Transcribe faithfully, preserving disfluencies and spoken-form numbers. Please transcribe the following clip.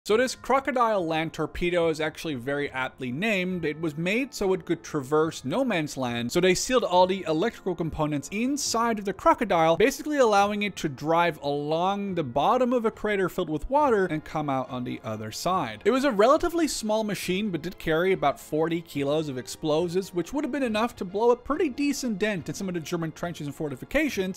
So this crocodile land torpedo is actually very aptly named. It was made so it could traverse no man's land, so they sealed all the electrical components inside of the crocodile, basically allowing it to drive along the bottom of a crater filled with water and come out on the other side. It was a relatively small machine, but did carry about forty kilos of explosives, which would have been enough to blow a pretty decent dent in some of the German trenches and fortifications,